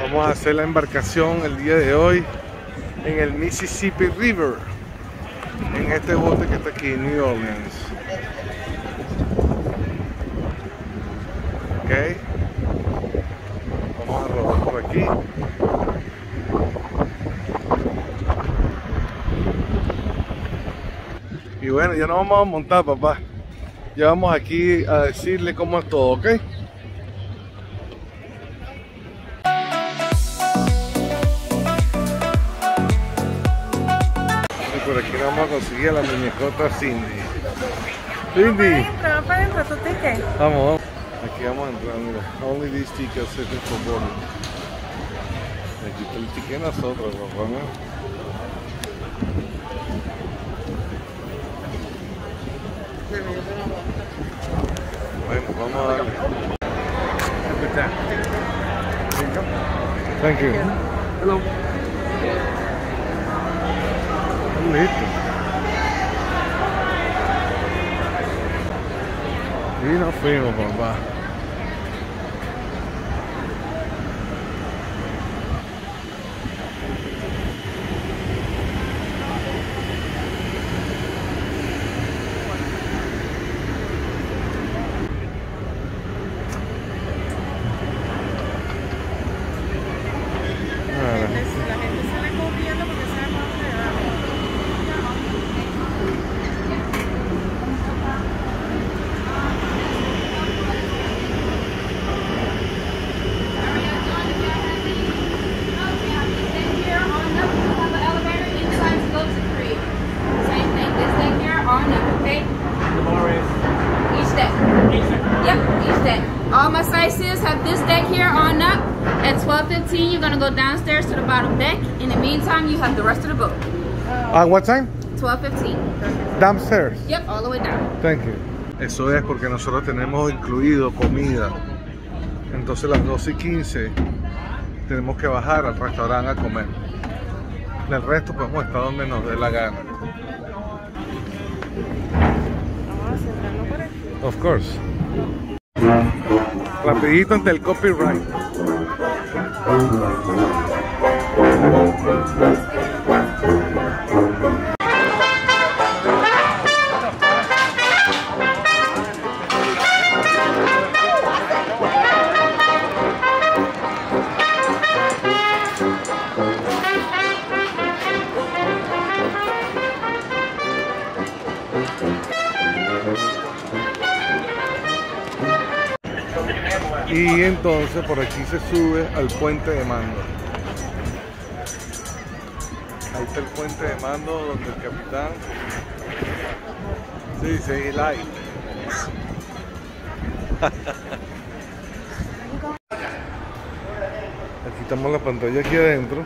Vamos a hacer la embarcación el día de hoy en el Mississippi River, en este bote que está aquí en New Orleans. Ok, vamos a rodar por aquí. Y bueno, ya nos vamos a montar, papá. Ya vamos aquí a decirle cómo es todo, ¿ok? Por aquí vamos a conseguir a la muñecota Cindy. Cindy. Vamos para adentro, ¿tu ticket? Vamos. Aquí vamos a entrar, mira. Only these tickets are for boarding. Aquí está el ticket de nosotros, papá, ¿no? Bueno, vamos a darle. Thank you. Hello. Listo. Y nos fuimos, papá. La gente sale corriendo porque sabe por dónde va. All my sightseers have this deck here on up. At 12:15, you're gonna go downstairs to the bottom deck. In the meantime, you have the rest of the boat. What time? 12:15. Downstairs. Yep, all the way down. Thank you. Eso es porque nosotros tenemos incluido comida. Entonces a las 12:15 tenemos que bajar al restaurante a comer. El resto podemos estar donde nos dé la gana. Vamos a sentarnos por aquí. Of course. Rapidito ante el copyright. Y entonces por aquí se sube al puente de mando. Ahí está el puente de mando donde el capitán se dice el aire. Aquí estamos la pantalla aquí adentro.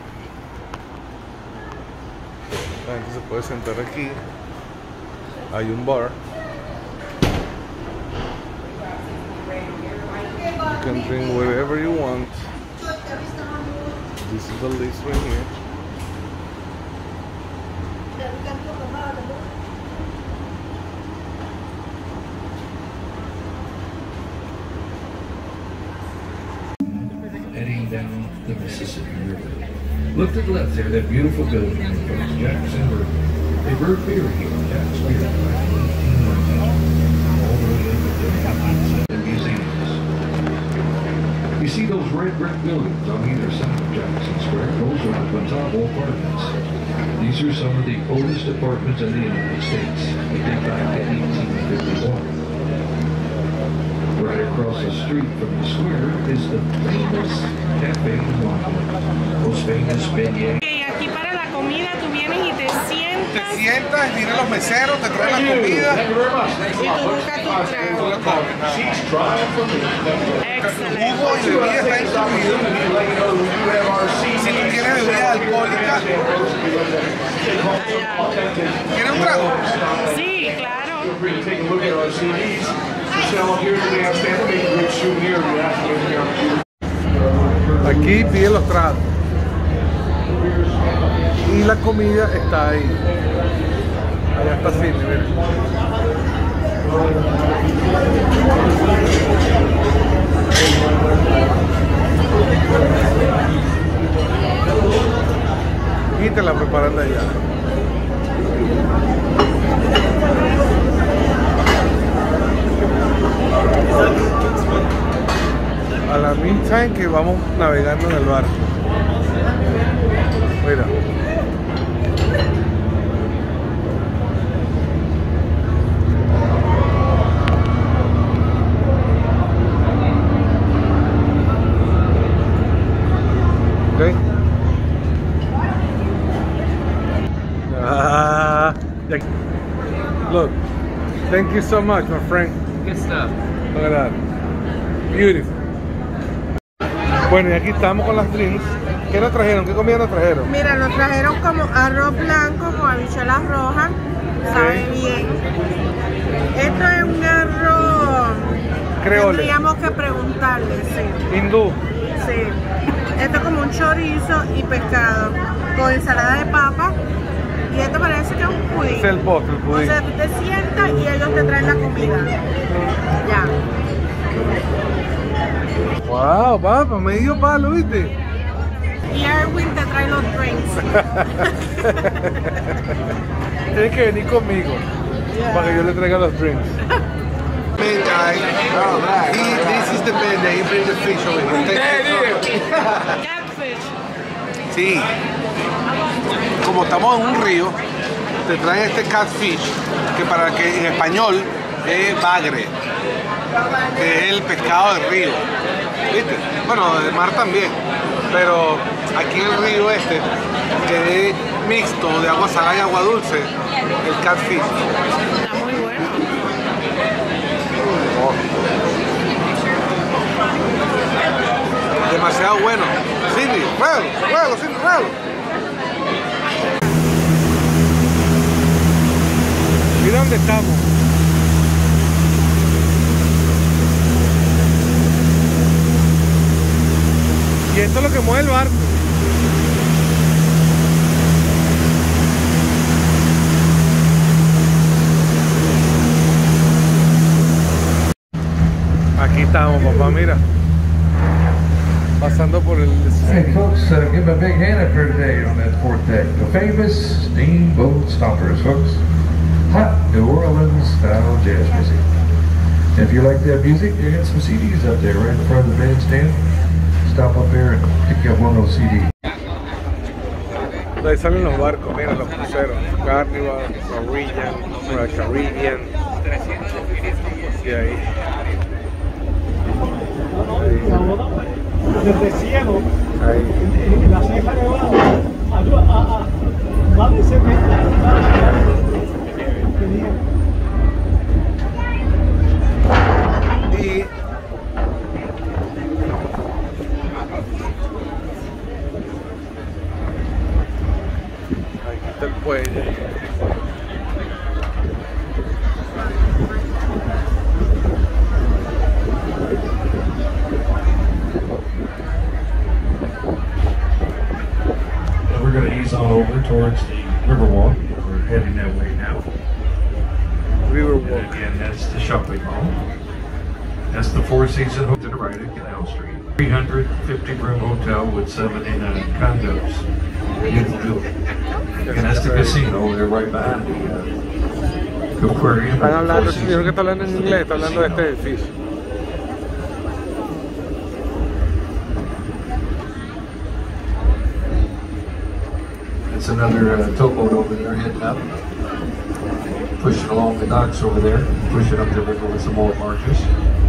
La gente se puede sentar aquí. Hay un bar. You can drink whatever you want. This is the list right here. Heading down the Mississippi River. Look to the left there, that beautiful building across Jackson River. They brewed beer here, Jack's Beer, back in 1819. All the way into the museums. You see those red brick buildings on either side of Jackson Square? Those are the Quintuple Apartments. These are some of the oldest apartments in the United States. They date back to 1851. Right across the street from the square is the famous Cafe Wine. Those famous beignets. Aquí para la comida tú vienes y te sientas. Te sientas, vienen los meseros, te traen la comida. Y tú buscas tu trago. Excelente. Jugo y bebida está incluido. Si tú quieres bebida alcohólica, ¿quieres un trago? Sí, claro. Aquí pide los tragos. Y la comida está ahí. Allá está Cindy, miren. catamarán de allá. A la meantime que vamos navegando en el barco. Mira. Okay. Look, thank you so much, my friend. Good stuff. Look at that. Beautiful. Bueno, y aquí estamos con las drinks. ¿Qué nos trajeron? ¿Qué comida nos trajeron? Mira, nos trajeron como arroz blanco con habichuelas rojas. Sabe bien. Esto es un arroz Creole. Tendríamos que preguntarle, sí. Hindú. Sí. Esto es como un chorizo y pescado con ensalada de papa. Y esto parece que es un pudín. Es el postre, el O pudín. sea, tú te sientas y ellos te traen la comida. Ya. Wow, papá, medio palo, ¿viste? Y Erwin te trae los drinks. Tienes que venir conmigo para que yo le traiga los drinks. Main guy, this is the man that he bring the fish over here. Sí, como estamos en un río, te traen este catfish, que para que en español es bagre, que es el pescado del río, ¿viste? Bueno, del mar también, pero aquí en el río este, que es mixto de agua salada y agua dulce, el catfish. Está muy bueno. Demasiado bueno. Cindy, ruego, Cindy, ruego. Mira dónde estamos. Y esto es lo que mueve el barco. Aquí estamos, papá, mira. Pasando por el... Hey folks, give them a big hand up here today on that fourth deck. The famous Steamboat Stompers, folks. Hot New Orleans style jazz music. And if you like that music, you got some CDs up there right in front of the bandstand. Stop up there and pick up one of those CDs. De ahí salen los barcos, mira, los cruceros. Carnival, Caribbean. Y ahí. Desde cielo, Ahí. en la ceja de abajo, más de 70. Y aquí está el puente. We're going to ease on over towards the Riverwalk. We're heading that way now. Riverwalk. And again, that's the shopping mall. That's the Four Seasons Hotel to the right at Canal Street. 350-room hotel with 79 condos. Beautiful building. And that's the casino. They're right behind the aquarium. Están hablando, el Four señor que está Seasons hablando en inglés, está hablando de este edificio. That's another towboat over there heading up. Pushing along the docks over there. Pushing up the river with some more barges.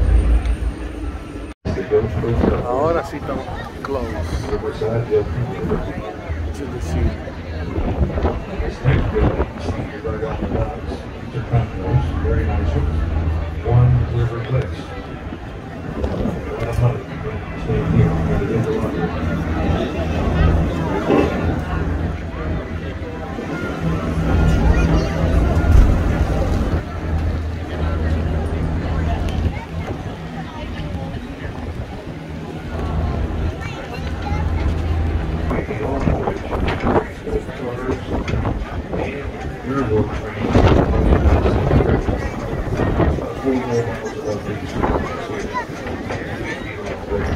Ahora sí estamos close Riverside, yeah. to the sea. This next building you see here right on the docks. These are condos, very nice ones. One river place. A lot of money staying here. Gotta get the water.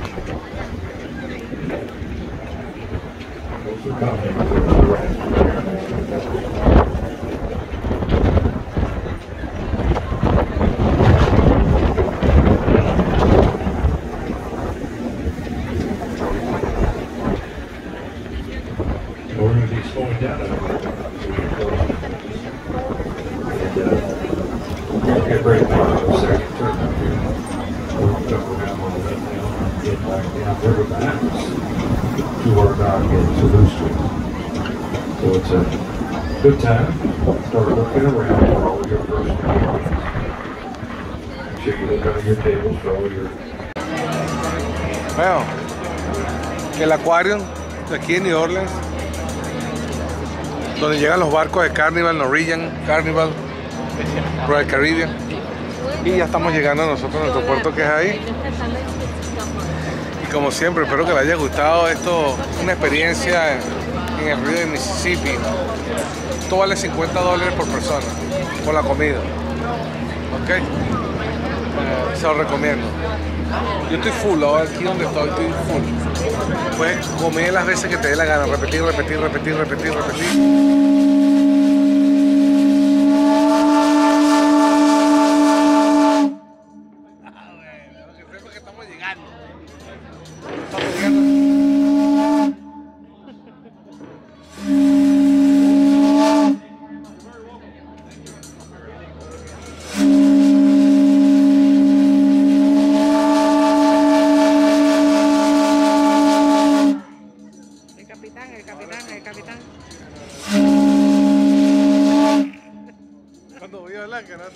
Those are condos. back down River Bananas to our dock at Toulouse Street. So it's a good time. Start looking around for all your first meals. Make sure you look under your tables for all your... Bueno, el Aquarium de aquí en New Orleans, donde llegan los barcos de Carnival, Norwegian, Carnival, Royal Caribbean. Y ya estamos llegando nosotros a nuestro puerto, que es ahí. Y como siempre, espero que les haya gustado esto, una experiencia en el río de Mississippi. Esto vale $50 por persona, con la comida. ¿Ok? Se lo recomiendo. Yo estoy full, ahora aquí donde estoy full. Puedes comer las veces que te dé la gana, repetir. El capitán. Cuando voy a hablar, que no está.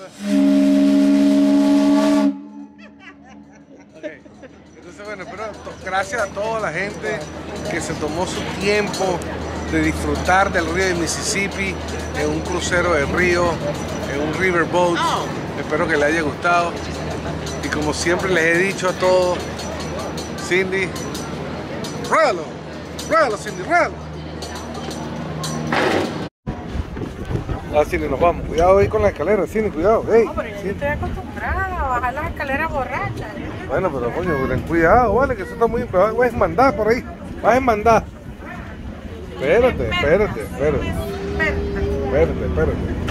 Okay. Entonces, bueno, pero gracias a toda la gente que se tomó su tiempo de disfrutar del río de Mississippi en un crucero de río, en un riverboat. Espero que les haya gustado. Y como siempre les he dicho a todos, Cindy, ruédalo, Cindy, ruédalo. Ah, Cindy, nos vamos. Cuidado ahí con la escalera, Cindy, cuidado. Hey, No, pero yo estoy acostumbrada a bajar las escaleras borrachas. Bueno, pero coño, ten cuidado, vale, que eso está muy... Vas a desmandar por ahí, vas a desmandar. Espérate.